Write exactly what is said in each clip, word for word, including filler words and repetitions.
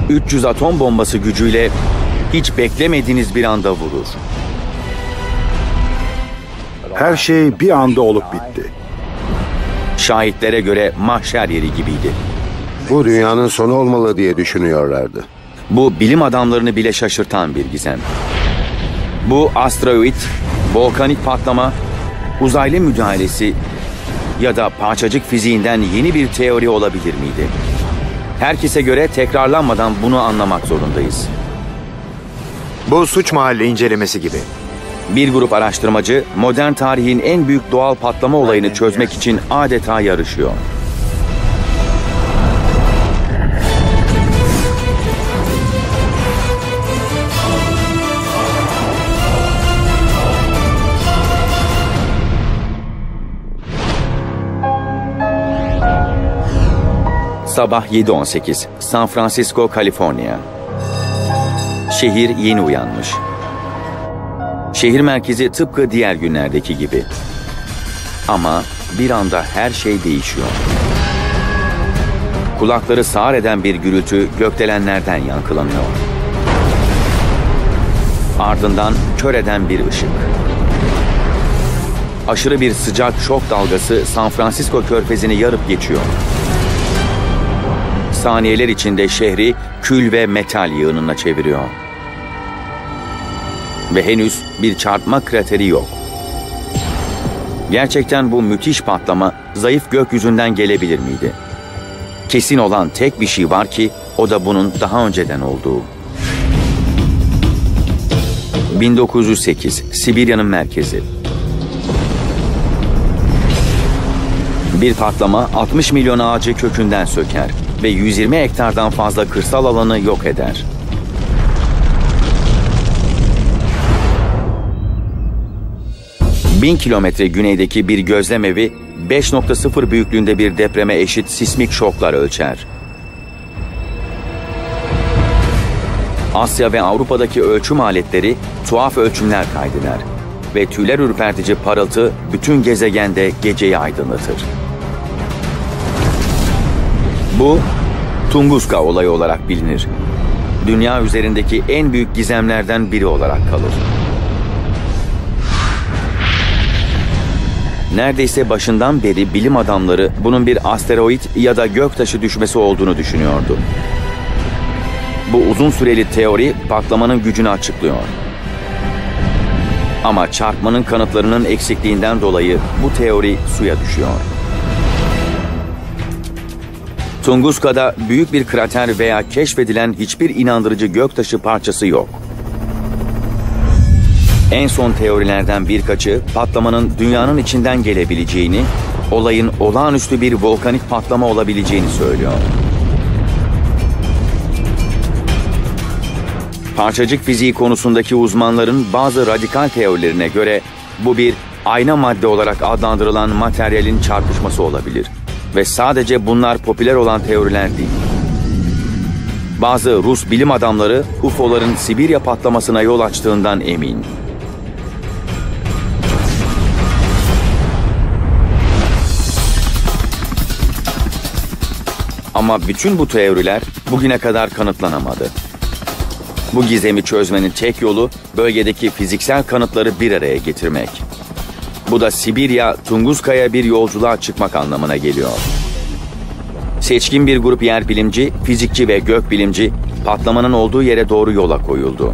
üç yüz atom bombası gücüyle hiç beklemediğiniz bir anda vurur. Her şey bir anda olup bitti. Şahitlere göre mahşer yeri gibiydi. Bu dünyanın sonu olmalı diye düşünüyorlardı. Bu bilim adamlarını bile şaşırtan bir gizem. Bu asteroid, volkanik patlama, uzaylı müdahalesi ya da parçacık fiziğinden yeni bir teori olabilir miydi? Herkese göre tekrarlanmadan bunu anlamak zorundayız. Bu suç mahalli incelemesi gibi. Bir grup araştırmacı modern tarihin en büyük doğal patlama olayını çözmek için adeta yarışıyor. Sabah yedi on sekiz, San Francisco, Kaliforniya. Şehir yeni uyanmış. Şehir merkezi tıpkı diğer günlerdeki gibi. Ama bir anda her şey değişiyor. Kulakları sağır eden bir gürültü gökdelenlerden yankılanıyor. Ardından kör eden bir ışık. Aşırı bir sıcak şok dalgası San Francisco körfezini yarıp geçiyor. Saniyeler içinde şehri kül ve metal yığınına çeviriyor. Ve henüz bir çarpma krateri yok. Gerçekten bu müthiş patlama zayıf gökyüzünden gelebilir miydi? Kesin olan tek bir şey var ki o da bunun daha önceden olduğu. bin dokuz yüz sekiz, Sibirya'nın merkezi. Bir patlama altmış milyon ağacı kökünden söker ve yüz yirmi hektardan fazla kırsal alanı yok eder. bin kilometre güneydeki bir gözlemevi beş nokta sıfır büyüklüğünde bir depreme eşit sismik şoklar ölçer. Asya ve Avrupa'daki ölçüm aletleri tuhaf ölçümler kaydeder ve tüyler ürpertici parıltı bütün gezegende geceyi aydınlatır. Bu Tunguska olayı olarak bilinir. Dünya üzerindeki en büyük gizemlerden biri olarak kalır. Neredeyse başından beri bilim adamları bunun bir asteroid ya da göktaşı düşmesi olduğunu düşünüyordu. Bu uzun süreli teori patlamanın gücünü açıklıyor. Ama çarpmanın kanıtlarının eksikliğinden dolayı bu teori suya düşüyor. Tunguska'da büyük bir krater veya keşfedilen hiçbir inandırıcı göktaşı parçası yok. En son teorilerden birkaçı patlamanın dünyanın içinden gelebileceğini, olayın olağanüstü bir volkanik patlama olabileceğini söylüyor. Parçacık fiziği konusundaki uzmanların bazı radikal teorilerine göre bu bir ayna madde olarak adlandırılan materyalin çarpışması olabilir. Ve sadece bunlar popüler olan teoriler değil. Bazı Rus bilim adamları U F O'ların Sibirya patlamasına yol açtığından emin. Ama bütün bu teoriler bugüne kadar kanıtlanamadı. Bu gizemi çözmenin tek yolu bölgedeki fiziksel kanıtları bir araya getirmek. Bu da Sibirya, Tunguska'ya bir yolculuğa çıkmak anlamına geliyor. Seçkin bir grup yerbilimci, fizikçi ve gökbilimci patlamanın olduğu yere doğru yola koyuldu.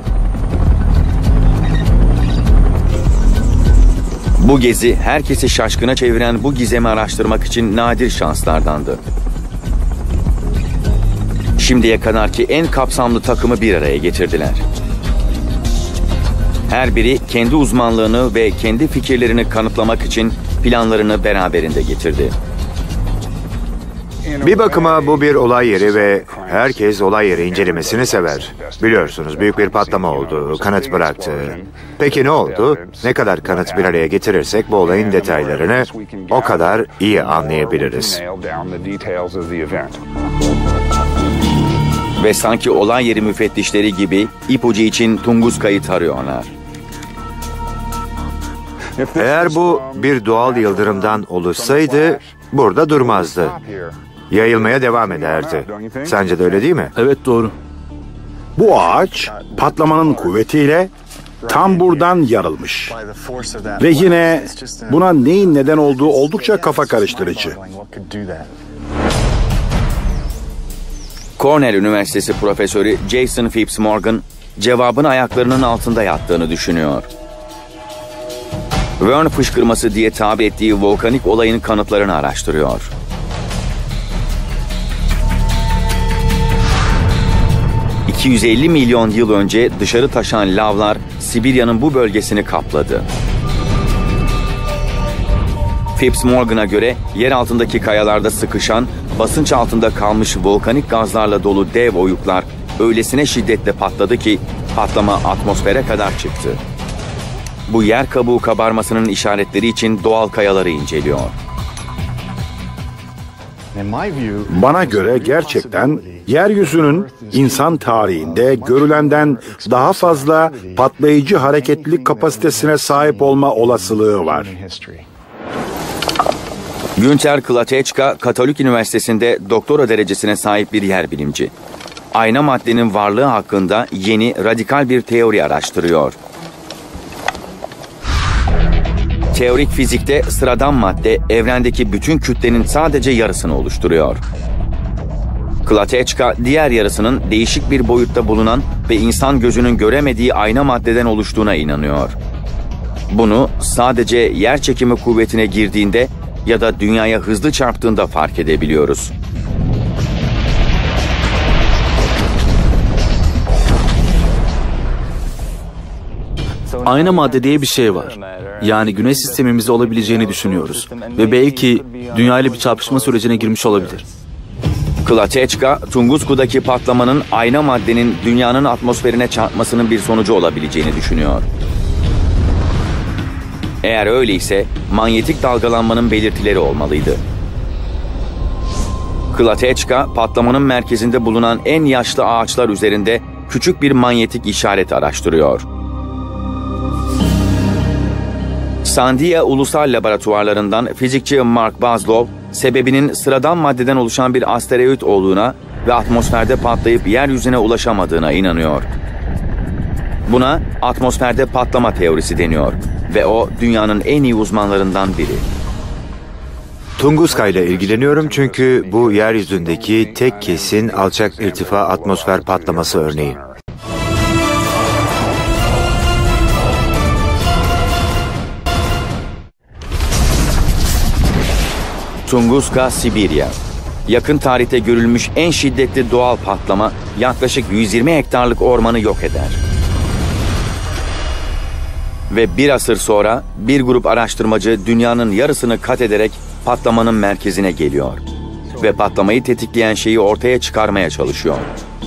Bu gezi herkesi şaşkına çeviren bu gizemi araştırmak için nadir şanslardandı. Şimdiye kadarki en kapsamlı takımı bir araya getirdiler. Her biri kendi uzmanlığını ve kendi fikirlerini kanıtlamak için planlarını beraberinde getirdi. Bir bakıma bu bir olay yeri ve herkes olay yeri incelemesini sever. Biliyorsunuz büyük bir patlama oldu, kanıt bıraktı. Peki ne oldu? Ne kadar kanıt bir araya getirirsek bu olayın detaylarını o kadar iyi anlayabiliriz. Ve sanki olay yeri müfettişleri gibi ipucu için Tunguska'yı tarıyorlar. Eğer bu bir doğal yıldırımdan oluşsaydı burada durmazdı. yayılmaya devam ederdi. Sence de öyle değil mi? Evet, doğru. Bu ağaç patlamanın kuvvetiyle tam buradan yarılmış. Ve yine buna neyin neden olduğu oldukça kafa karıştırıcı. Cornell Üniversitesi Profesörü Jason Phipps Morgan, cevabın ayaklarının altında yattığını düşünüyor. Vern fışkırması diye tabir ettiği volkanik olayın kanıtlarını araştırıyor. iki yüz elli milyon yıl önce dışarı taşan lavlar Sibirya'nın bu bölgesini kapladı. Phipps Morgan'a göre yer altındaki kayalarda sıkışan, basınç altında kalmış volkanik gazlarla dolu dev oyuklar öylesine şiddetle patladı ki patlama atmosfere kadar çıktı. Bu yer kabuğu kabarmasının işaretleri için doğal kayaları inceliyor. Bana göre gerçekten yeryüzünün insan tarihinde görülenden daha fazla patlayıcı hareketlilik kapasitesine sahip olma olasılığı var. Günter Klateçka, Katolik Üniversitesi'nde doktora derecesine sahip bir yer bilimci. Ayna maddenin varlığı hakkında yeni, radikal bir teori araştırıyor. Teorik fizikte sıradan madde, evrendeki bütün kütlenin sadece yarısını oluşturuyor. Klateçka, diğer yarısının değişik bir boyutta bulunan ve insan gözünün göremediği ayna maddeden oluştuğuna inanıyor. Bunu sadece yer çekimi kuvvetine girdiğinde ya da dünyaya hızlı çarptığında fark edebiliyoruz. Ayna madde diye bir şey var. Yani güneş sistemimizde olabileceğini düşünüyoruz. Ve belki dünya ile bir çarpışma sürecine girmiş olabilir. Klateçka, Tunguska'daki patlamanın ayna maddenin dünyanın atmosferine çarpmasının bir sonucu olabileceğini düşünüyor. Eğer öyleyse manyetik dalgalanmanın belirtileri olmalıydı. Klateçka, patlamanın merkezinde bulunan en yaşlı ağaçlar üzerinde küçük bir manyetik işaret araştırıyor. Sandia Ulusal Laboratuvarlarından fizikçi Mark Bazlov, sebebinin sıradan maddeden oluşan bir asteroid olduğuna ve atmosferde patlayıp yeryüzüne ulaşamadığına inanıyor. Buna atmosferde patlama teorisi deniyor ve o dünyanın en iyi uzmanlarından biri. Tunguska ile ilgileniyorum çünkü bu yeryüzündeki tek kesin alçak irtifa atmosfer patlaması örneği. Tunguska, Sibirya. Yakın tarihte görülmüş en şiddetli doğal patlama yaklaşık yüz yirmi hektarlık ormanı yok eder. Ve bir asır sonra bir grup araştırmacı dünyanın yarısını kat ederek patlamanın merkezine geliyor. Ve patlamayı tetikleyen şeyi ortaya çıkarmaya çalışıyor.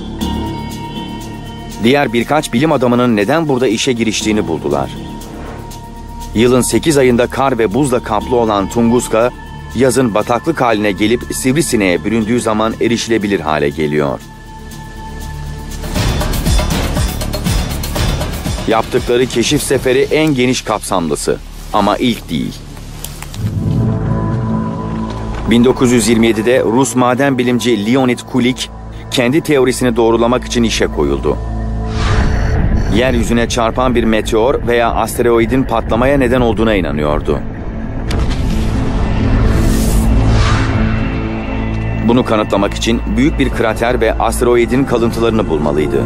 Diğer birkaç bilim adamının neden burada işe giriştiğini buldular. Yılın sekiz ayında kar ve buzla kaplı olan Tunguska, yazın bataklık haline gelip sivrisineğe büründüğü zaman erişilebilir hale geliyor. Yaptıkları keşif seferi en geniş kapsamlısı ama ilk değil. bin dokuz yüz yirmi yedide Rus maden bilimci Leonid Kulik kendi teorisini doğrulamak için işe koyuldu. Yeryüzüne çarpan bir meteor veya asteroidin patlamaya neden olduğuna inanıyordu. Bunu kanıtlamak için büyük bir krater ve asteroidin kalıntılarını bulmalıydı.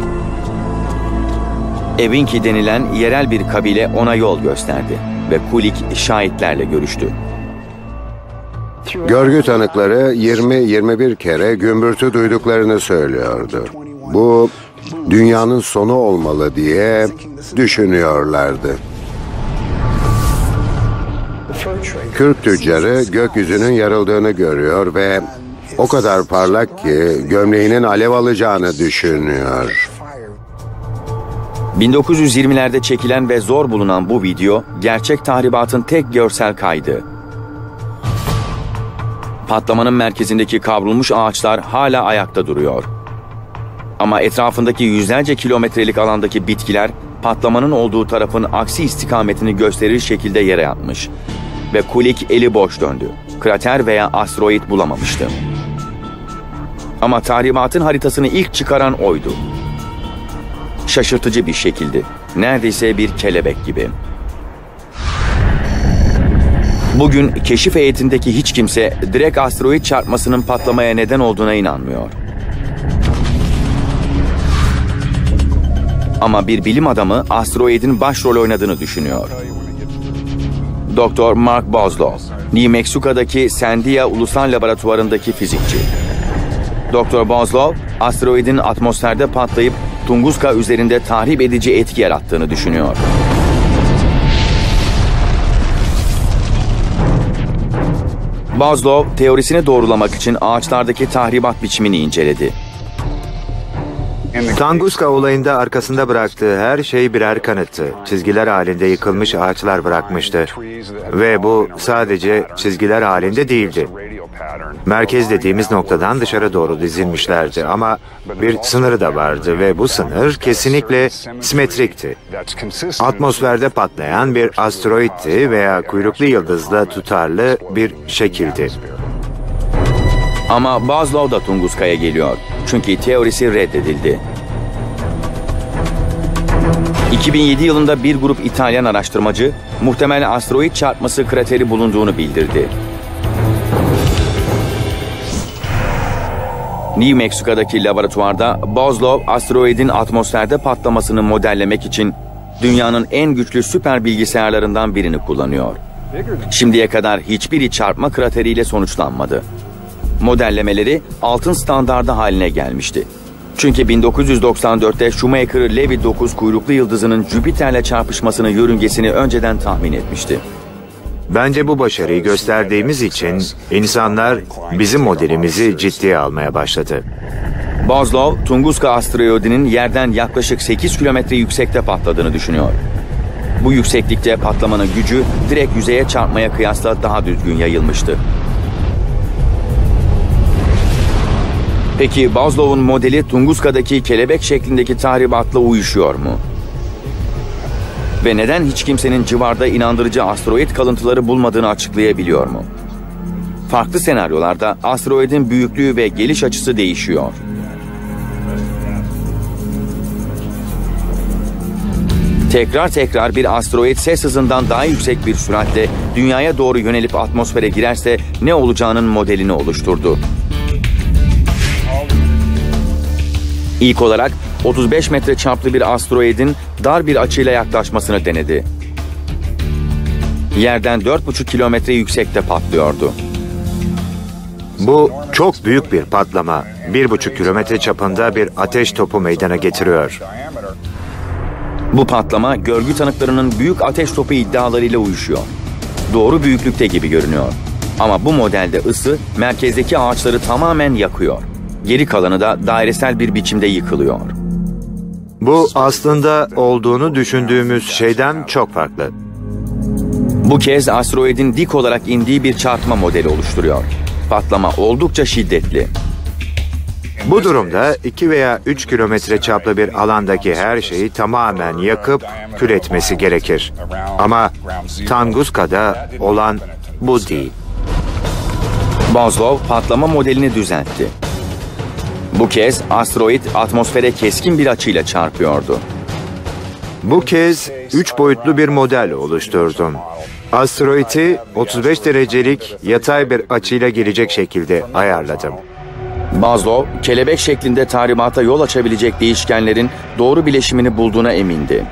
Evinki denilen yerel bir kabile ona yol gösterdi ve Kulik şahitlerle görüştü. Görgü tanıkları yirmi yirmi bir kere gümbürtü duyduklarını söylüyordu. Bu dünyanın sonu olmalı diye düşünüyorlardı. Kürk tüccarı gökyüzünün yarıldığını görüyor ve o kadar parlak ki gömleğinin alev alacağını düşünüyor. bin dokuz yüz yirmilerde çekilen ve zor bulunan bu video, gerçek tahribatın tek görsel kaydı. Patlamanın merkezindeki kavrulmuş ağaçlar hala ayakta duruyor. Ama etrafındaki yüzlerce kilometrelik alandaki bitkiler, patlamanın olduğu tarafın aksi istikametini gösterir şekilde yere yatmış. Ve Kulik eli boş döndü. Krater veya asteroid bulamamıştı. Ama tahribatın haritasını ilk çıkaran oydu. Şaşırtıcı bir şekilde. Neredeyse bir kelebek gibi. Bugün keşif heyetindeki hiç kimse direkt asteroid çarpmasının patlamaya neden olduğuna inanmıyor. Ama bir bilim adamı asteroidin başrol oynadığını düşünüyor. Doktor Mark Boslow, New Mexico'daki Sandia Ulusal Laboratuvarı'ndaki fizikçi. Doktor Boslow, asteroidin atmosferde patlayıp Tunguska üzerinde tahrip edici etki yarattığını düşünüyor. Boslow, teorisini doğrulamak için ağaçlardaki tahribat biçimini inceledi. Tunguska olayında arkasında bıraktığı her şey birer kanıttı. Çizgiler halinde yıkılmış ağaçlar bırakmıştı. Ve bu sadece çizgiler halinde değildi. Merkez dediğimiz noktadan dışarı doğru dizilmişlerdi ama bir sınırı da vardı ve bu sınır kesinlikle simetrikti. Atmosferde patlayan bir asteroidti veya kuyruklu yıldızla tutarlı bir şekildi. Ama Boslow da Tunguska'ya geliyor. Çünkü teorisi reddedildi. iki bin yedi yılında bir grup İtalyan araştırmacı muhtemel asteroid çarpması krateri bulunduğunu bildirdi. New Mexico'daki laboratuvarda Boslow, asteroidin atmosferde patlamasını modellemek için dünyanın en güçlü süper bilgisayarlarından birini kullanıyor. Şimdiye kadar hiçbiri çarpma krateriyle sonuçlanmadı. Modellemeleri altın standardı haline gelmişti. Çünkü bin dokuz yüz doksan dörtte Shoemaker-Levy dokuz kuyruklu yıldızının Jüpiter'le çarpışmasını yörüngesini önceden tahmin etmişti. Bence bu başarıyı gösterdiğimiz için insanlar bizim modelimizi ciddiye almaya başladı. Boslow, Tunguska asteroidinin yerden yaklaşık sekiz kilometre yüksekte patladığını düşünüyor. Bu yükseklikte patlamanın gücü direkt yüzeye çarpmaya kıyasla daha düzgün yayılmıştı. Peki Boslow'un modeli Tunguska'daki kelebek şeklindeki tahribatla uyuşuyor mu? Ve neden hiç kimsenin civarda inandırıcı asteroid kalıntıları bulmadığını açıklayabiliyor mu? Farklı senaryolarda asteroidin büyüklüğü ve geliş açısı değişiyor. Tekrar tekrar bir asteroid ses hızından daha yüksek bir süratle dünyaya doğru yönelip atmosfere girerse ne olacağının modelini oluşturdu. İlk olarak otuz beş metre çaplı bir asteroidin dar bir açıyla yaklaşmasını denedi. Yerden dört buçuk kilometre yüksekte patlıyordu. Bu çok büyük bir patlama. bir buçuk kilometre çapında bir ateş topu meydana getiriyor. Bu patlama görgü tanıklarının büyük ateş topu iddialarıyla uyuşuyor. Doğru büyüklükte gibi görünüyor. Ama bu modelde ısı merkezdeki ağaçları tamamen yakıyor. Geri kalanı da dairesel bir biçimde yıkılıyor. Bu aslında olduğunu düşündüğümüz şeyden çok farklı. Bu kez asteroidin dik olarak indiği bir çarpma modeli oluşturuyor. Patlama oldukça şiddetli. Bu durumda iki veya üç kilometre çaplı bir alandaki her şeyi tamamen yakıp kül etmesi gerekir. Ama Tunguska'da olan bu değil. Boslow patlama modelini düzeltti. Bu kez asteroid atmosfere keskin bir açıyla çarpıyordu. Bu kez üç boyutlu bir model oluşturdum. Asteroidi otuz beş derecelik yatay bir açıyla gelecek şekilde ayarladım. Boslow, kelebek şeklinde tahribata yol açabilecek değişkenlerin doğru bileşimini bulduğuna emindi.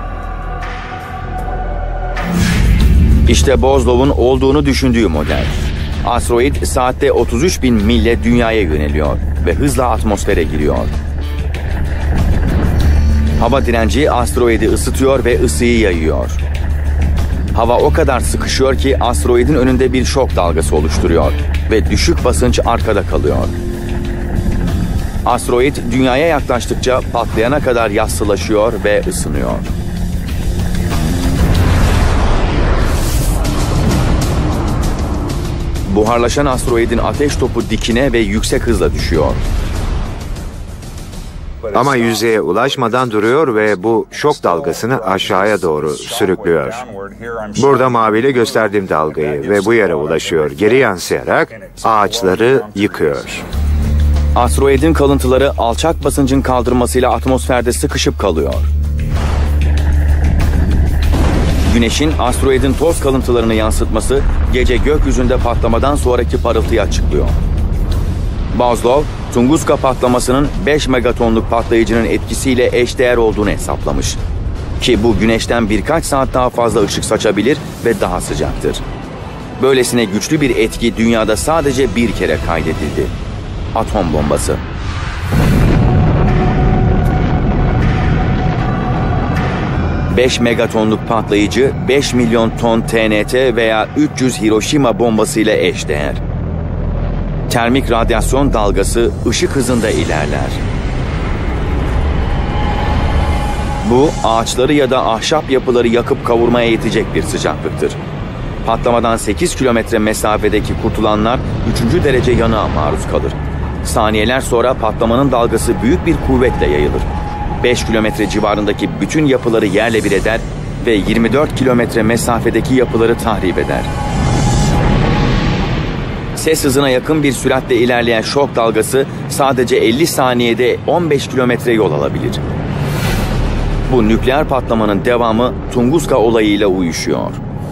İşte Boslow'un olduğunu düşündüğü model. Asteroid saatte otuz üç bin mille dünyaya yöneliyor ve hızla atmosfere giriyor. Hava direnci asteroidi ısıtıyor ve ısıyı yayıyor. Hava o kadar sıkışıyor ki asteroidin önünde bir şok dalgası oluşturuyor ve düşük basınç arkada kalıyor. Asteroid dünyaya yaklaştıkça patlayana kadar yassılaşıyor ve ısınıyor. Buharlaşan asteroidin ateş topu dikine ve yüksek hızla düşüyor. Ama yüzeye ulaşmadan duruyor ve bu şok dalgasını aşağıya doğru sürüklüyor. Burada maviyle gösterdiğim dalgayı ve bu yere ulaşıyor. Geri yansıyarak ağaçları yıkıyor. Asteroidin kalıntıları alçak basıncın kaldırmasıyla atmosferde sıkışıp kalıyor. Güneşin asteroidin toz kalıntılarını yansıtması gece gökyüzünde patlamadan sonraki parıltıyı açıklıyor. Boslov, Tunguska patlamasının beş megatonluk patlayıcının etkisiyle eşdeğer olduğunu hesaplamış. Ki bu güneşten birkaç saat daha fazla ışık saçabilir ve daha sıcaktır. Böylesine güçlü bir etki dünyada sadece bir kere kaydedildi. Atom bombası. beş megatonluk patlayıcı beş milyon ton T N T veya üç yüz Hiroşima bombasıyla eşdeğer. Termik radyasyon dalgası ışık hızında ilerler. Bu ağaçları ya da ahşap yapıları yakıp kavurmaya yetecek bir sıcaklıktır. Patlamadan sekiz kilometre mesafedeki kurtulanlar üçüncü derece yanığa maruz kalır. Saniyeler sonra patlamanın dalgası büyük bir kuvvetle yayılır. beş kilometre civarındaki bütün yapıları yerle bir eder ve yirmi dört kilometre mesafedeki yapıları tahrip eder. Ses hızına yakın bir süratle ilerleyen şok dalgası sadece elli saniyede on beş kilometre yol alabilir. Bu nükleer patlamanın devamı Tunguska olayıyla uyuşuyor.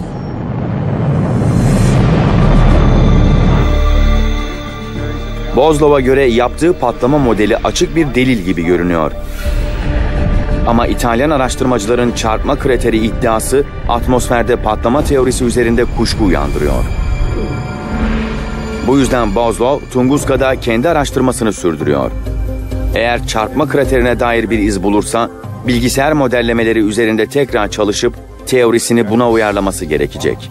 Boslov'a göre yaptığı patlama modeli açık bir delil gibi görünüyor. Ama İtalyan araştırmacıların çarpma krateri iddiası atmosferde patlama teorisi üzerinde kuşku uyandırıyor. Bu yüzden Boslov, Tunguska'da kendi araştırmasını sürdürüyor. Eğer çarpma kraterine dair bir iz bulursa, bilgisayar modellemeleri üzerinde tekrar çalışıp teorisini buna uyarlaması gerekecek.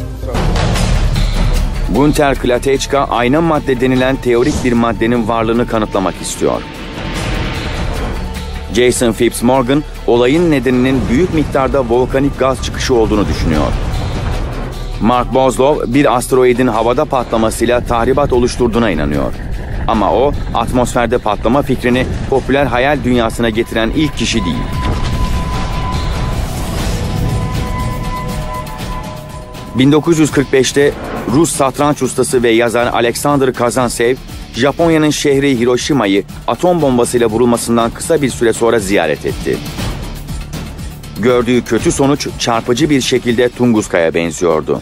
Günter Klatechka, ayna madde denilen teorik bir maddenin varlığını kanıtlamak istiyor. Jason Phipps Morgan, olayın nedeninin büyük miktarda volkanik gaz çıkışı olduğunu düşünüyor. Mark Boslov, bir asteroidin havada patlamasıyla tahribat oluşturduğuna inanıyor. Ama o, atmosferde patlama fikrini popüler hayal dünyasına getiren ilk kişi değil. bin dokuz yüz kırk beşte Rus satranç ustası ve yazar Alexander Kazantsev, Japonya'nın şehri Hiroşima'yı atom bombasıyla vurulmasından kısa bir süre sonra ziyaret etti. Gördüğü kötü sonuç çarpıcı bir şekilde Tunguska'ya benziyordu.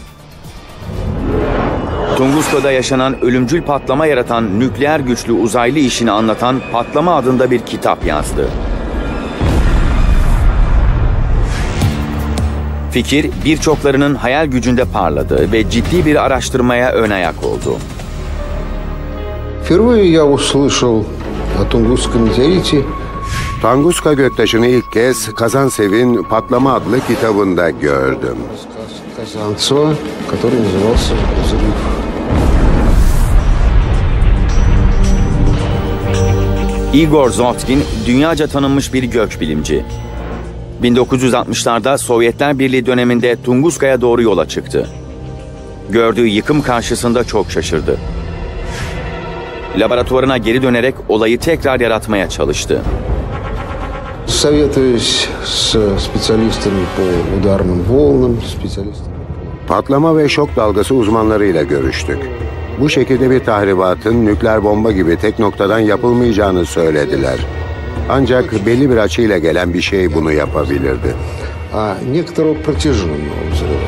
Tunguska'da yaşanan ölümcül patlama yaratan nükleer güçlü uzaylı işini anlatan Patlama adında bir kitap yazdı. Fikir birçoklarının hayal gücünde parladı ve ciddi bir araştırmaya ön ayak oldu. Впервые я услышал о Тунгусском метеорите. Tunguska göktaşını ilk kez Kazantsev'in Patlama adlı kitabında gördüm. Казанцева, который назывался «Взрыв». Igor Zotkin, dünyaca tanınmış bir gökbilimci. bin dokuz yüz altmışlarda Sovyetler Birliği döneminde Tunguska'ya doğru yola çıktı. Gördüğü yıkım karşısında çok şaşırdı. Laboratuvarına geri dönerek olayı tekrar yaratmaya çalıştı. Советуясь с специалистами по ударным волнам, специалистами. Patlama ve şok dalgası uzmanlarıyla görüştük. Bu şekilde bir tahribatın nükleer bomba gibi tek noktadan yapılmayacağını söylediler. Ancak belli bir açıyla gelen bir şey bunu yapabilirdi. А некоторого протяженного взрыва.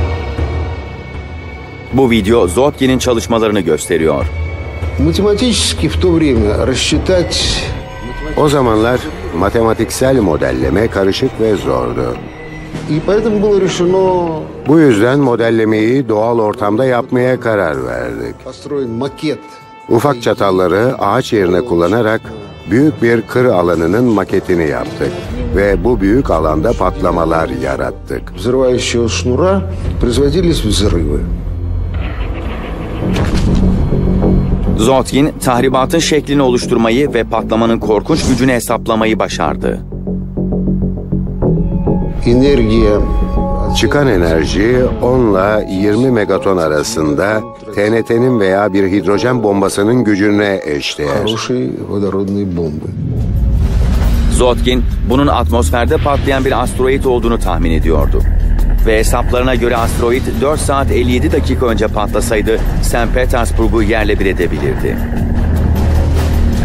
Bu video Zotkin'in çalışmalarını gösteriyor. Математически в то время рассчитать. O zamanlar matematiksel modelleme karışık ve zordu. И поэтому было решено Bu yüzden modellemeyi doğal ortamda yapmaya karar verdik. построен макет. Ufak çatalları ağaç yerine kullanarak büyük bir kır alanının maketini yaptık ve bu büyük alanda patlamalar yarattık. Взрывающего шнура производились взрывы. Zotkin, tahribatın şeklini oluşturmayı ve patlamanın korkunç gücünü hesaplamayı başardı. Энергия. Çıkan enerji on ile yirmi megaton arasında T N T'nin veya bir hidrojen bombasının gücüne eşdeğer. Хорошей водородной бомбы. Zotkin, bunun atmosferde patlayan bir asteroid olduğunu tahmin ediyordu. Ve hesaplarına göre asteroid dört saat elli yedi dakika önce patlasaydı Saint Petersburg'u yerle bir edebilirdi.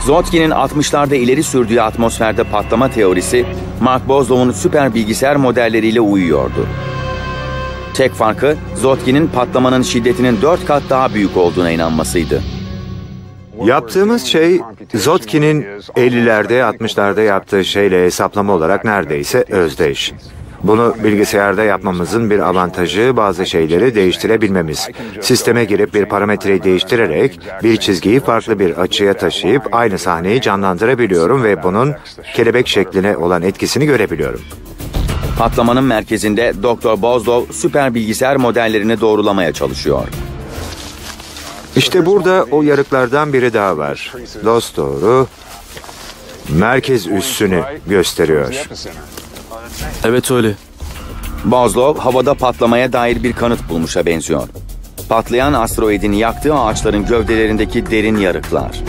Zotkin'in altmışlarda ileri sürdüğü atmosferde patlama teorisi, Mark Boslow'un süper bilgisayar modelleriyle uyuyordu. Tek farkı, Zotkin'in patlamanın şiddetinin dört kat daha büyük olduğuna inanmasıydı. Yaptığımız şey, Zotkin'in ellilerde, altmışlarda yaptığı şeyle hesaplama olarak neredeyse özdeş. Bunu bilgisayarda yapmamızın bir avantajı bazı şeyleri değiştirebilmemiz. Sisteme girip bir parametreyi değiştirerek bir çizgiyi farklı bir açıya taşıyıp aynı sahneyi canlandırabiliyorum ve bunun kelebek şekline olan etkisini görebiliyorum. Patlamanın merkezinde doktor Boslow süper bilgisayar modellerini doğrulamaya çalışıyor. İşte burada o yarıklardan biri daha var. Dosdoğru merkez üssünü gösteriyor. Evet öyle. Boslow havada patlamaya dair bir kanıt bulmuşa benziyor. Patlayan asteroidin yaktığı ağaçların gövdelerindeki derin yarıklar.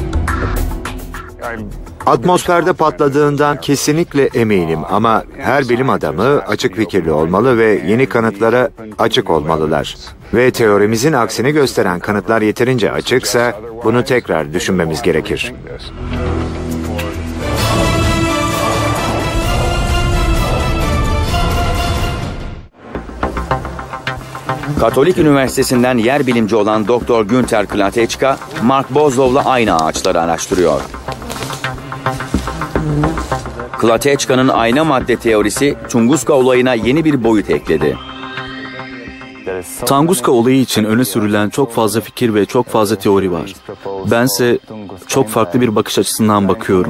Atmosferde patladığından kesinlikle eminim ama her bilim adamı açık fikirli olmalı ve yeni kanıtlara açık olmalılar. Ve teorimizin aksini gösteren kanıtlar yeterince açıksa bunu tekrar düşünmemiz gerekir. Katolik Üniversitesi'nden yer bilimci olan doktor Günter Klateçka, Mark Boslow'la aynı ağaçları araştırıyor. Klateçka'nın ayna madde teorisi, Tunguska olayına yeni bir boyut ekledi. Tunguska olayı için öne sürülen çok fazla fikir ve çok fazla teori var. Bense çok farklı bir bakış açısından bakıyorum.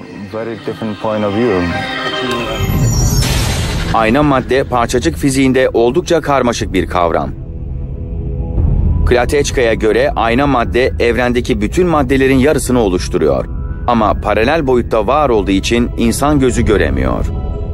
Ayna madde, parçacık fiziğinde oldukça karmaşık bir kavram. Klateçka'ya göre ayna madde, evrendeki bütün maddelerin yarısını oluşturuyor. Ama paralel boyutta var olduğu için insan gözü göremiyor.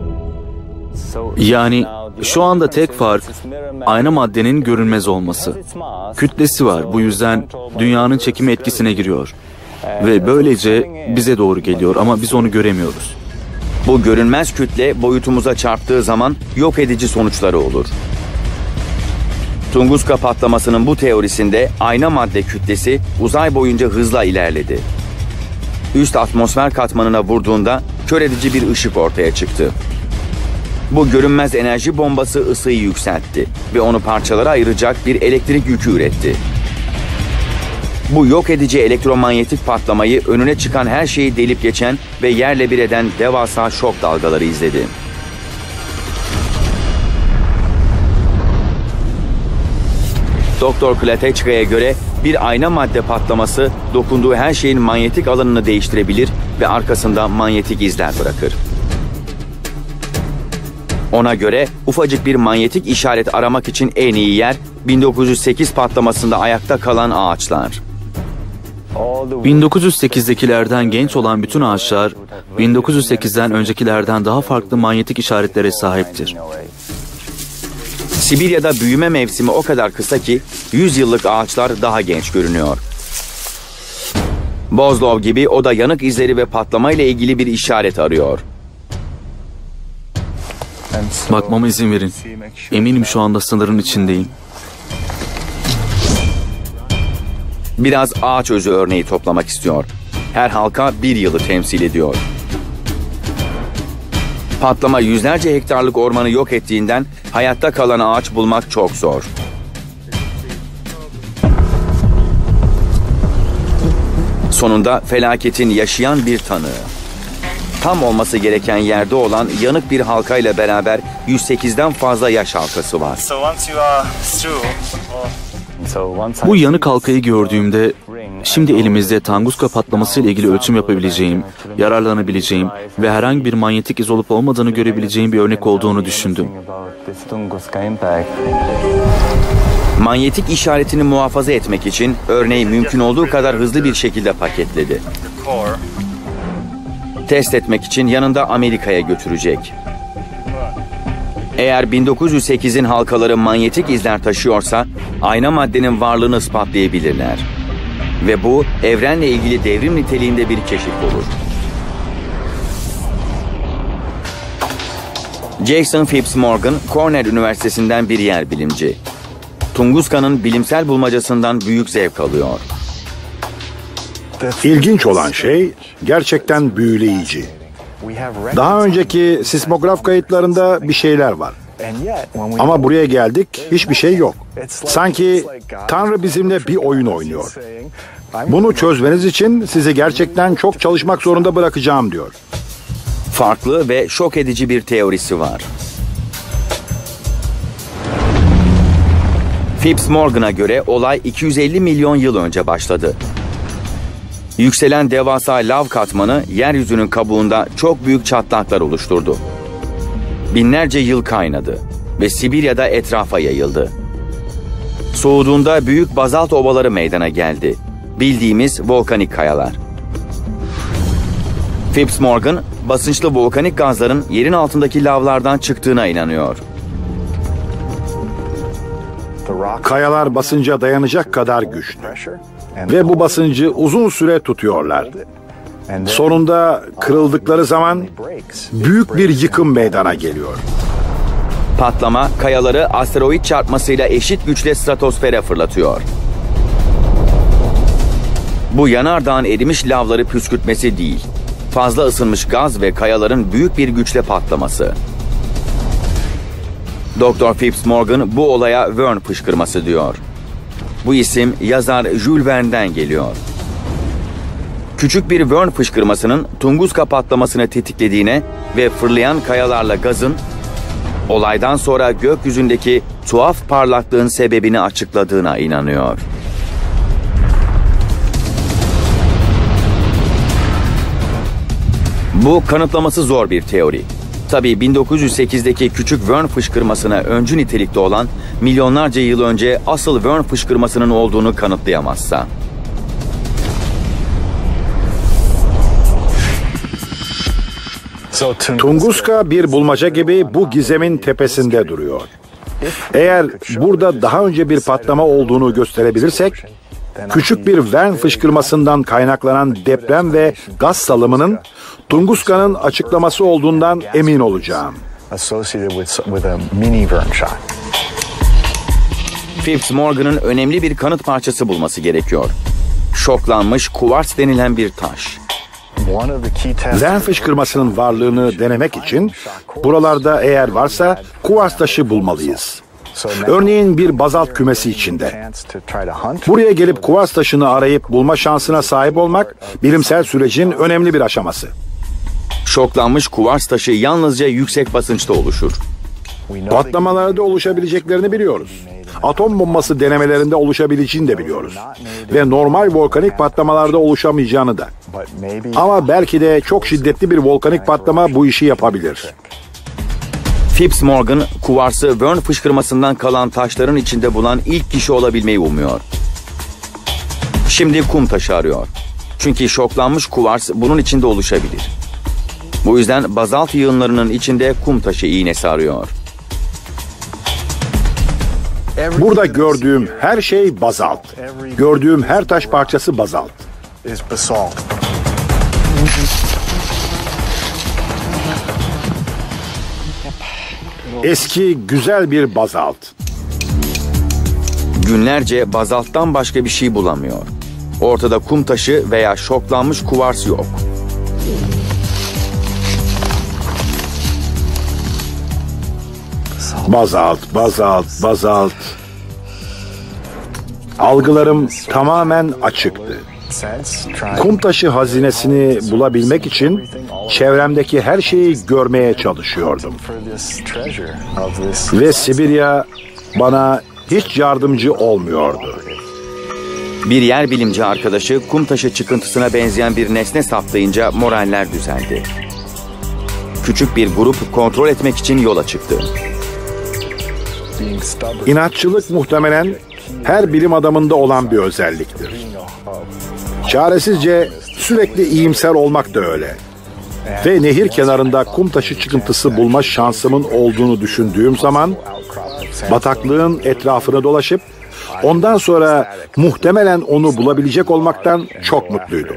Yani şu anda tek fark ayna maddenin görünmez olması. Kütlesi var, bu yüzden dünyanın çekimi etkisine giriyor. Ve böylece bize doğru geliyor ama biz onu göremiyoruz. Bu görünmez kütle boyutumuza çarptığı zaman yok edici sonuçları olur. Tunguska patlamasının bu teorisinde ayna madde kütlesi uzay boyunca hızla ilerledi. Üst atmosfer katmanına vurduğunda kör edici bir ışık ortaya çıktı. Bu görünmez enerji bombası ısıyı yükseltti ve onu parçalara ayıracak bir elektrik yükü üretti. Bu yok edici elektromanyetik patlamayı önüne çıkan her şeyi delip geçen ve yerle bir eden devasa şok dalgaları izledi. doktor Klateçka'ya göre bir ayna madde patlaması dokunduğu her şeyin manyetik alanını değiştirebilir ve arkasında manyetik izler bırakır. Ona göre ufacık bir manyetik işaret aramak için en iyi yer bin dokuz yüz sekiz patlamasında ayakta kalan ağaçlar. bin dokuz yüz sekizdekilerden genç olan bütün ağaçlar bin dokuz yüz sekizden öncekilerden daha farklı manyetik işaretlere sahiptir. Sibirya'da büyüme mevsimi o kadar kısa ki yüz yıllık ağaçlar daha genç görünüyor. Boslow gibi o da yanık izleri ve patlamayla ilgili bir işaret arıyor. Bakmama izin verin. Eminim şu anda sınırın içindeyim. Biraz ağaç özü örneği toplamak istiyor. Her halka bir yılı temsil ediyor. Patlama yüzlerce hektarlık ormanı yok ettiğinden hayatta kalan ağaç bulmak çok zor. Sonunda felaketin yaşayan bir tanığı. Tam olması gereken yerde olan yanık bir halkayla beraber yüz sekizden fazla yaş halkası var. Bu yanık halkayı gördüğümde şimdi elimizde Tunguska patlaması ile ilgili ölçüm yapabileceğim, yararlanabileceğim ve herhangi bir manyetik iz olup olmadığını görebileceğim bir örnek olduğunu düşündüm. Manyetik işaretini muhafaza etmek için örneği mümkün olduğu kadar hızlı bir şekilde paketledi. Test etmek için yanında Amerika'ya götürecek. Eğer bin dokuz yüz sekizin halkaları manyetik izler taşıyorsa ayna maddenin varlığını ispatlayabilirler. Ve bu evrenle ilgili devrim niteliğinde bir keşif olur. Jason Phipps Morgan, Cornell Üniversitesi'nden bir yer bilimci. Tunguska'nın bilimsel bulmacasından büyük zevk alıyor. İlginç olan şey gerçekten büyüleyici. Daha önceki sismograf kayıtlarında bir şeyler var. Ama buraya geldik, hiçbir şey yok. Sanki Tanrı bizimle bir oyun oynuyor. Bunu çözmeniz için sizi gerçekten çok çalışmak zorunda bırakacağım diyor. Farklı ve şok edici bir teorisi var. Phipps Morgan'a göre olay iki yüz elli milyon yıl önce başladı. Yükselen devasa lav katmanı yeryüzünün kabuğunda çok büyük çatlaklar oluşturdu. Binlerce yıl kaynadı ve Sibirya'da etrafa yayıldı. Soğuduğunda büyük bazalt ovaları meydana geldi. Bildiğimiz volkanik kayalar. Phipps Morgan, basınçlı volkanik gazların yerin altındaki lavlardan çıktığına inanıyor. Kayalar basınca dayanacak kadar güçlü. Ve bu basıncı uzun süre tutuyorlar. Sonunda kırıldıkları zaman büyük bir yıkım meydana geliyor. Patlama, kayaları asteroid çarpmasıyla eşit güçle stratosfere fırlatıyor. Bu yanardağın erimiş lavları püskürtmesi değil, fazla ısınmış gaz ve kayaların büyük bir güçle patlaması. Doktor Phipps Morgan bu olaya Verne fışkırması diyor. Bu isim yazar Jules Verne'den geliyor. Küçük bir Verne fışkırmasının Tunguska patlamasını tetiklediğine ve fırlayan kayalarla gazın olaydan sonra gökyüzündeki tuhaf parlaklığın sebebini açıkladığına inanıyor. Bu kanıtlaması zor bir teori. Tabii bin dokuz yüz sekizdeki küçük Verne fışkırmasına öncü nitelikte olan milyonlarca yıl önce asıl Verne fışkırmasının olduğunu kanıtlayamazsa. Tunguska bir bulmaca gibi bu gizemin tepesinde duruyor. Eğer burada daha önce bir patlama olduğunu gösterebilirsek, küçük bir Verne fışkırmasından kaynaklanan deprem ve gaz salımının Tunguska'nın açıklaması olduğundan emin olacağım. Phipps Morgan'ın önemli bir kanıt parçası bulması gerekiyor. Şoklanmış kuvars denilen bir taş. Verne fışkırmasının varlığını denemek için buralarda eğer varsa kuvars taşı bulmalıyız. Örneğin bir bazalt kümesi içinde. Buraya gelip kuvars taşını arayıp bulma şansına sahip olmak bilimsel sürecin önemli bir aşaması. Şoklanmış kuvars taşı yalnızca yüksek basınçta oluşur. Patlamalarda oluşabileceklerini biliyoruz. Atom bombası denemelerinde oluşabileceğini de biliyoruz. Ve normal volkanik patlamalarda oluşamayacağını da. Ama belki de çok şiddetli bir volkanik patlama bu işi yapabilir. Phipps Morgan, kuvarsı Verne fışkırmasından kalan taşların içinde bulan ilk kişi olabilmeyi umuyor. Şimdi kum taşı arıyor. Çünkü şoklanmış kuvars bunun içinde oluşabilir. Bu yüzden bazalt yığınlarının içinde kum taşı iğnesi arıyor. Burada gördüğüm her şey bazalt. Gördüğüm her taş parçası bazalt. Eski, güzel bir bazalt. Günlerce bazalttan başka bir şey bulamıyor. Ortada kum taşı veya şoklanmış kuvars yok. Bazalt, bazalt, bazalt. Algılarım tamamen açıktı. Kum taşı hazinesini bulabilmek için çevremdeki her şeyi görmeye çalışıyordum. Ve Sibirya bana hiç yardımcı olmuyordu. Bir yer bilimci arkadaşı kum taşı çıkıntısına benzeyen bir nesne saptayınca moraller düzeldi. Küçük bir grup kontrol etmek için yola çıktı. İnatçılık muhtemelen her bilim adamında olan bir özelliktir. Çaresizce sürekli iyimser olmak da öyle. Ve nehir kenarında kum taşı çıkıntısı bulma şansımın olduğunu düşündüğüm zaman bataklığın etrafını dolaşıp ondan sonra muhtemelen onu bulabilecek olmaktan çok mutluydum.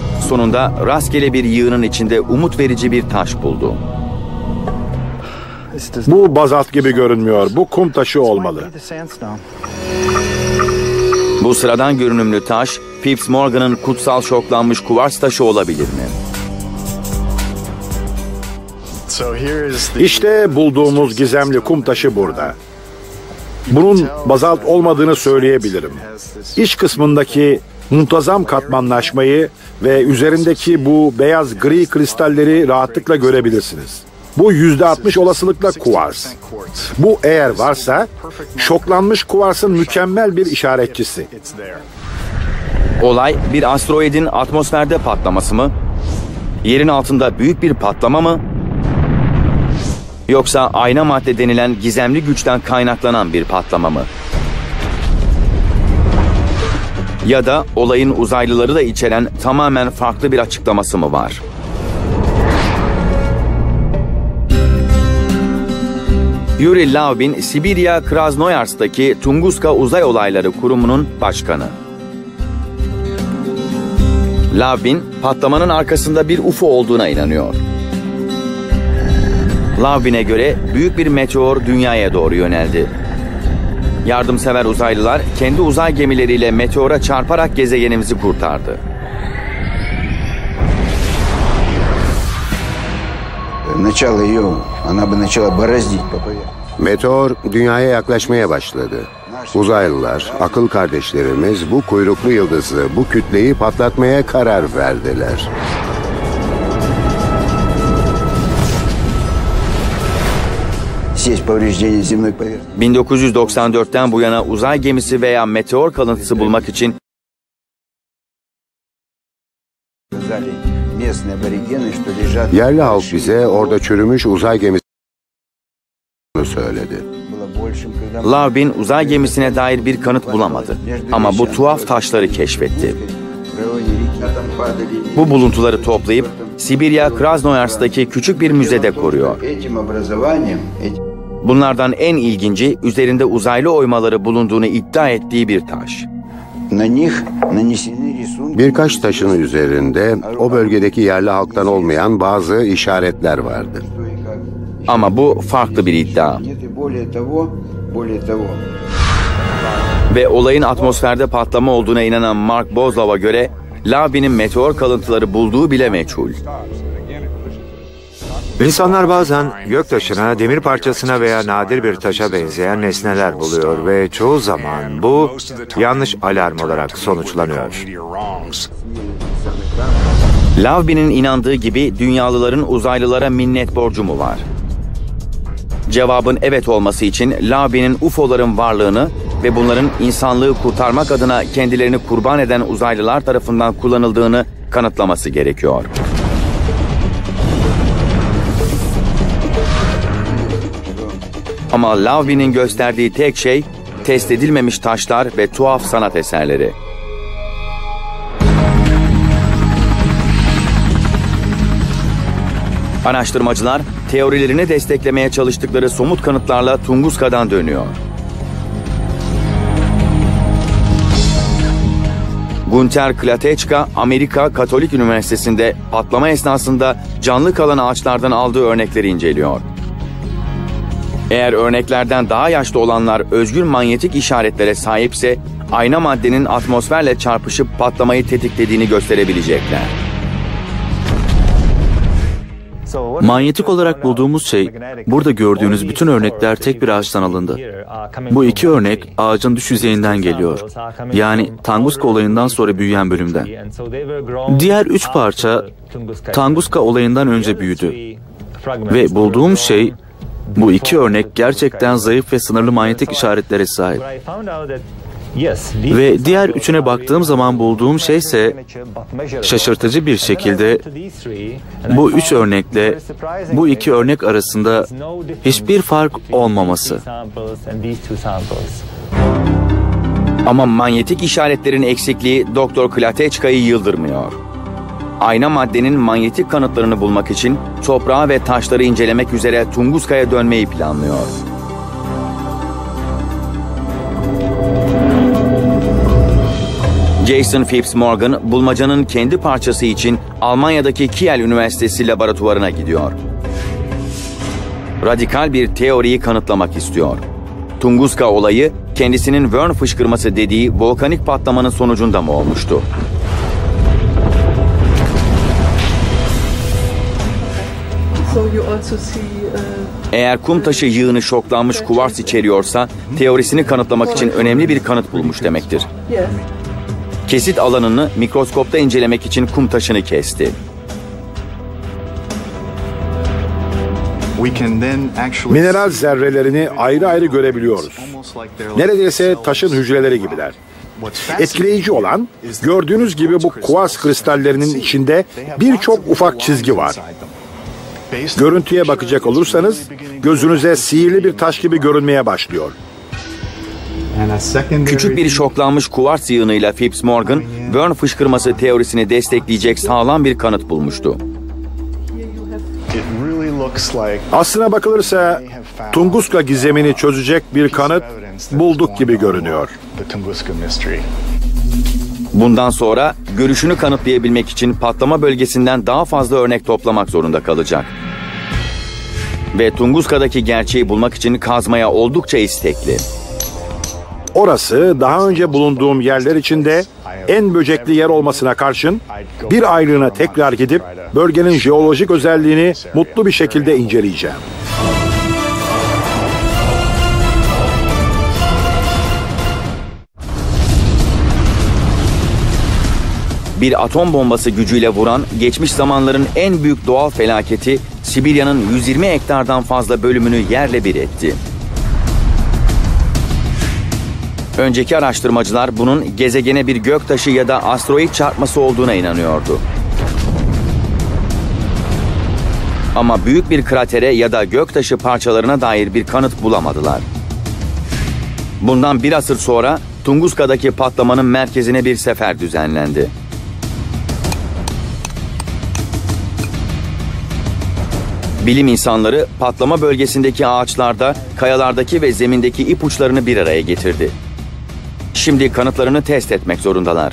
Sonunda rastgele bir yığının içinde umut verici bir taş buldu. Bu bazalt gibi görünmüyor. Bu kum taşı olmalı. Bu sıradan görünümlü taş, Phipps Morgan'ın kutsal şoklanmış kuvars taşı olabilir mi? İşte bulduğumuz gizemli kum taşı burada. Bunun bazalt olmadığını söyleyebilirim. İç kısmındaki muntazam katmanlaşmayı ve üzerindeki bu beyaz gri kristalleri rahatlıkla görebilirsiniz. Bu yüzde altmış olasılıkla kuvars. Bu eğer varsa şoklanmış kuvarsın mükemmel bir işaretçisi. Olay bir asteroidin atmosferde patlaması mı? Yerin altında büyük bir patlama mı? Yoksa ayna madde denilen gizemli güçten kaynaklanan bir patlama mı? Ya da olayın uzaylıları da içeren tamamen farklı bir açıklaması mı var? Yuri Lavbin, Sibirya Krasnoyarsk'taki Tunguska Uzay Olayları Kurumu'nun başkanı. Lavbin, patlamanın arkasında bir U F O olduğuna inanıyor. Lavbin'e göre büyük bir meteor dünyaya doğru yöneldi. Yardımsever uzaylılar kendi uzay gemileriyle meteora çarparak gezegenimizi kurtardı. Meteor dünyaya yaklaşmaya başladı. Uzaylılar, akıl kardeşlerimiz bu kuyruklu yıldızı, bu kütleyi patlatmaya karar verdiler. bin dokuz yüz doksan dörtten bu yana uzay gemisi veya meteor kalıntısı bulmak için Yerli halk bize orada çürümüş uzay gemisini söyledi. Lavbin uzay gemisine dair bir kanıt bulamadı. Ama bu tuhaf taşları keşfetti. Bu buluntuları toplayıp Sibirya Krasnoyarsk'taki küçük bir müzede koruyor. Bunlardan en ilginci üzerinde uzaylı oymaları bulunduğunu iddia ettiği bir taş. Birkaç taşın üzerinde o bölgedeki yerli halktan olmayan bazı işaretler vardı. Ama bu farklı bir iddia. Ve olayın atmosferde patlama olduğuna inanan Mark Bozlov'a göre Lavbin'in meteor kalıntıları bulduğu bile meçhul. İnsanlar bazen göktaşına, demir parçasına veya nadir bir taşa benzeyen nesneler buluyor ve çoğu zaman bu yanlış alarm olarak sonuçlanıyor. Lavbin'in inandığı gibi dünyalıların uzaylılara minnet borcu mu var? Cevabın evet olması için Lavbin'in U F O'ların varlığını ve bunların insanlığı kurtarmak adına kendilerini kurban eden uzaylılar tarafından kullanıldığını kanıtlaması gerekiyor. Ama Lavbin'in gösterdiği tek şey test edilmemiş taşlar ve tuhaf sanat eserleri. Araştırmacılar teorilerini desteklemeye çalıştıkları somut kanıtlarla Tunguska'dan dönüyor. Gunter Klateçka, Amerika Katolik Üniversitesi'nde patlama esnasında canlı kalan ağaçlardan aldığı örnekleri inceliyor. Eğer örneklerden daha yaşlı olanlar özgür manyetik işaretlere sahipse, ayna maddenin atmosferle çarpışıp patlamayı tetiklediğini gösterebilecekler. Manyetik olarak bulduğumuz şey, burada gördüğünüz bütün örnekler tek bir ağaçtan alındı. Bu iki örnek ağacın düş yüzeyinden geliyor. Yani Tunguska olayından sonra büyüyen bölümden. Diğer üç parça Tunguska olayından önce büyüdü. Ve bulduğum şey, bu iki örnek gerçekten zayıf ve sınırlı manyetik işaretlere sahip. Ve diğer üçüne baktığım zaman bulduğum şey ise şaşırtıcı bir şekilde bu üç örnekle bu iki örnek arasında hiçbir fark olmaması. Ama manyetik işaretlerin eksikliği Doktor Klateçka'yı yıldırmıyor. Ayna maddenin manyetik kanıtlarını bulmak için toprağı ve taşları incelemek üzere Tunguska'ya dönmeyi planlıyor. Jason Phipps Morgan, bulmacanın kendi parçası için Almanya'daki Kiel Üniversitesi laboratuvarına gidiyor. radikal bir teoriyi kanıtlamak istiyor. Tunguska olayı kendisinin Wern fışkırması dediği volkanik patlamanın sonucunda mı olmuştu? Eğer kum taşı yığını şoklanmış kuvars içeriyorsa teorisini kanıtlamak için önemli bir kanıt bulmuş demektir. Kesit alanını mikroskopta incelemek için kum taşını kesti. Mineral zerrelerini ayrı ayrı görebiliyoruz. Neredeyse taşın hücreleri gibiler. Etkileyici olan, gördüğünüz gibi bu kuvars kristallerinin içinde birçok ufak çizgi var. Görüntüye bakacak olursanız gözünüze sihirli bir taş gibi görünmeye başlıyor. Küçük bir şoklanmış kuvars yığınıyla Phipps Morgan, Wern fışkırması teorisini destekleyecek sağlam bir kanıt bulmuştu. Aslına bakılırsa Tunguska gizemini çözecek bir kanıt bulduk gibi görünüyor. Bundan sonra görüşünü kanıtlayabilmek için patlama bölgesinden daha fazla örnek toplamak zorunda kalacak. Ve Tunguska'daki gerçeği bulmak için kazmaya oldukça istekli. Orası daha önce bulunduğum yerler içinde en böcekli yer olmasına karşın bir aylığına tekrar gidip bölgenin jeolojik özelliğini mutlu bir şekilde inceleyeceğim. Bir atom bombası gücüyle vuran geçmiş zamanların en büyük doğal felaketi Sibirya'nın yüz yirmi hektardan fazla bölümünü yerle bir etti. Önceki araştırmacılar bunun gezegene bir göktaşı ya da asteroid çarpması olduğuna inanıyordu. Ama büyük bir kratere ya da göktaşı parçalarına dair bir kanıt bulamadılar. Bundan bir asır sonra Tunguska'daki patlamanın merkezine bir sefer düzenlendi. Bilim insanları patlama bölgesindeki ağaçlarda, kayalardaki ve zemindeki ipuçlarını bir araya getirdi. Şimdi kanıtlarını test etmek zorundalar.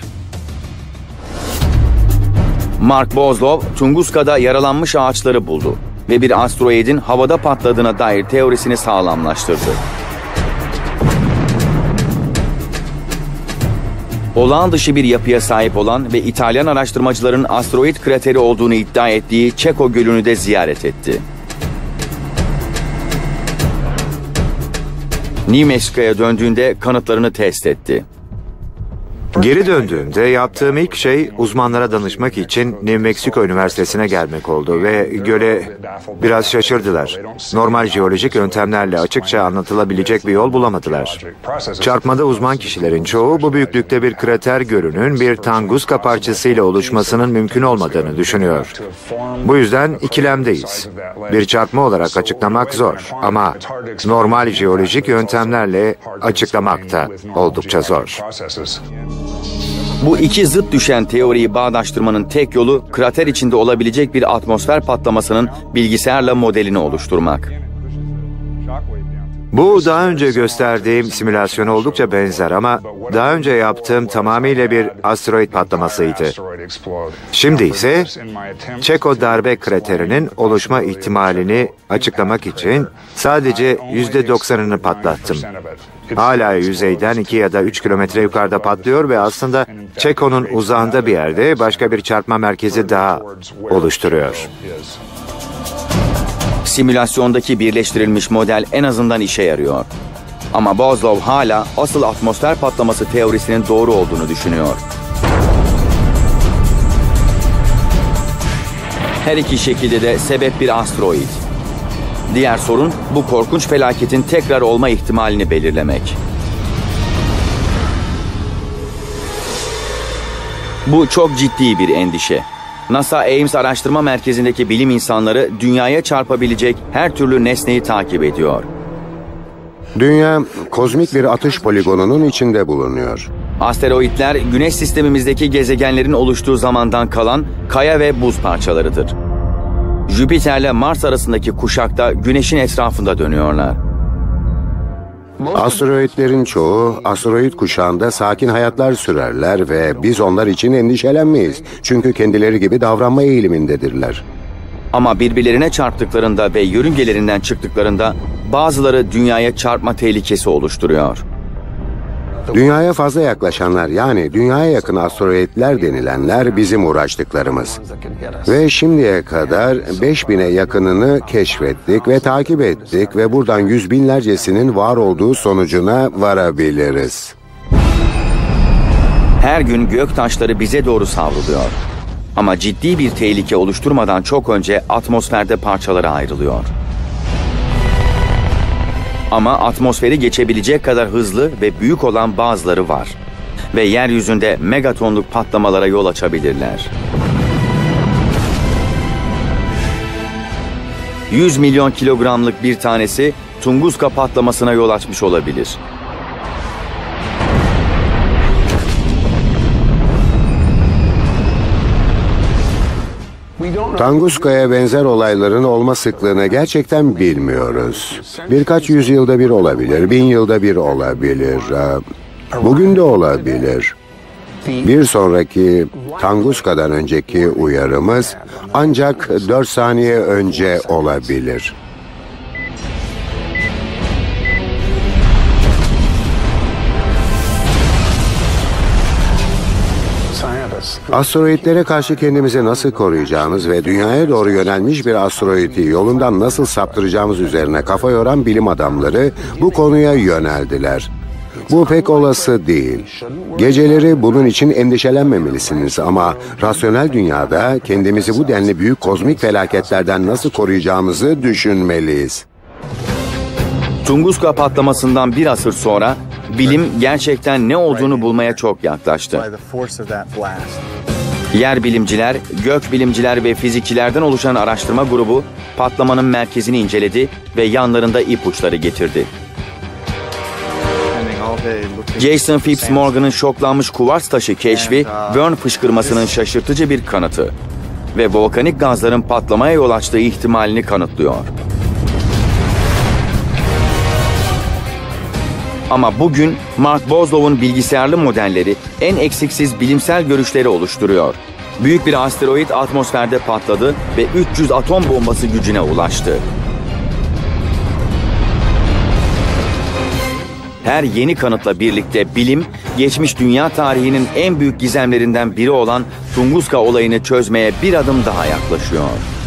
Mark Bozlov, Tunguska'da yaralanmış ağaçları buldu ve bir asteroidin havada patladığına dair teorisini sağlamlaştırdı. Olağan dışı bir yapıya sahip olan ve İtalyan araştırmacıların asteroid krateri olduğunu iddia ettiği Çeko Gölü'nü de ziyaret etti. New Mexico'ya döndüğünde kanıtlarını test etti. Geri döndüğümde yaptığım ilk şey uzmanlara danışmak için New Mexico Üniversitesi'ne gelmek oldu ve göle biraz şaşırdılar. Normal jeolojik yöntemlerle açıkça anlatılabilecek bir yol bulamadılar. Çarpmada uzman kişilerin çoğu bu büyüklükte bir krater gölünün bir Tunguska parçasıyla oluşmasının mümkün olmadığını düşünüyor. Bu yüzden ikilemdeyiz. Bir çarpma olarak açıklamak zor ama normal jeolojik yöntemlerle açıklamak da oldukça zor. Bu iki zıt düşen teoriyi bağdaştırmanın tek yolu krater içinde olabilecek bir atmosfer patlamasının bilgisayarla modelini oluşturmak. Bu daha önce gösterdiğim simülasyona oldukça benzer ama daha önce yaptığım tamamıyla bir asteroid patlamasıydı. Şimdi ise Çeko darbe kraterinin oluşma ihtimalini açıklamak için sadece yüzde doksanını patlattım. Hala yüzeyden iki ya da üç kilometre yukarıda patlıyor ve aslında Çeko'nun uzağında bir yerde başka bir çarpma merkezi daha oluşturuyor. Simülasyondaki birleştirilmiş model en azından işe yarıyor. Ama Bozlov hala asıl atmosfer patlaması teorisinin doğru olduğunu düşünüyor. Her iki şekilde de sebep bir asteroid. Diğer sorun bu korkunç felaketin tekrar olma ihtimalini belirlemek. Bu çok ciddi bir endişe. NASA Ames Araştırma Merkezi'ndeki bilim insanları dünyaya çarpabilecek her türlü nesneyi takip ediyor. Dünya kozmik bir atış poligonunun içinde bulunuyor. Asteroidler Güneş sistemimizdeki gezegenlerin oluştuğu zamandan kalan kaya ve buz parçalarıdır. Jüpiter'le Mars arasındaki kuşakta Güneş'in etrafında dönüyorlar. Asteroidlerin çoğu asteroid kuşağında sakin hayatlar sürerler ve biz onlar için endişelenmeyiz. Çünkü kendileri gibi davranma eğilimindedirler. Ama birbirlerine çarptıklarında ve yörüngelerinden çıktıklarında bazıları dünyaya çarpma tehlikesi oluşturuyor. Dünyaya fazla yaklaşanlar, yani dünyaya yakın asteroidler denilenler bizim uğraştıklarımız. Ve şimdiye kadar beş bine yakınını keşfettik ve takip ettik ve buradan yüz binlercesinin var olduğu sonucuna varabiliriz. Her gün gök taşları bize doğru savruluyor. Ama ciddi bir tehlike oluşturmadan çok önce atmosferde parçalara ayrılıyor. Ama atmosferi geçebilecek kadar hızlı ve büyük olan bazıları var. Ve yeryüzünde megatonluk patlamalara yol açabilirler. yüz milyon kilogramlık bir tanesi Tunguska patlamasına yol açmış olabilir. Tunguska'ya benzer olayların olma sıklığını gerçekten bilmiyoruz. Birkaç yüzyılda bir olabilir, bin yılda bir olabilir. Bugün de olabilir. Bir sonraki Tunguska'dan önceki uyarımız ancak dört saniye önce olabilir. Asteroidlere karşı kendimizi nasıl koruyacağımız ve dünyaya doğru yönelmiş bir asteroidi yolundan nasıl saptıracağımız üzerine kafa yoran bilim adamları bu konuya yöneldiler. Bu pek olası değil. Geceleri bunun için endişelenmemelisiniz ama rasyonel dünyada kendimizi bu denli büyük kozmik felaketlerden nasıl koruyacağımızı düşünmeliyiz. Tunguska patlamasından bir asır sonra bilim gerçekten ne olduğunu bulmaya çok yaklaştı. Yer bilimciler, gök bilimciler ve fizikçilerden oluşan araştırma grubu patlamanın merkezini inceledi ve yanlarında ipuçları getirdi. Jason Phipps Morgan'ın şoklanmış kuvars taşı keşfi, Verne fışkırmasının şaşırtıcı bir kanıtı ve volkanik gazların patlamaya yol açtığı ihtimalini kanıtlıyor. Ama bugün Mark Boslow'un bilgisayarlı modelleri en eksiksiz bilimsel görüşleri oluşturuyor. Büyük bir asteroid atmosferde patladı ve üç yüz atom bombası gücüne ulaştı. Her yeni kanıtla birlikte bilim, geçmiş dünya tarihinin en büyük gizemlerinden biri olan Tunguska olayını çözmeye bir adım daha yaklaşıyor.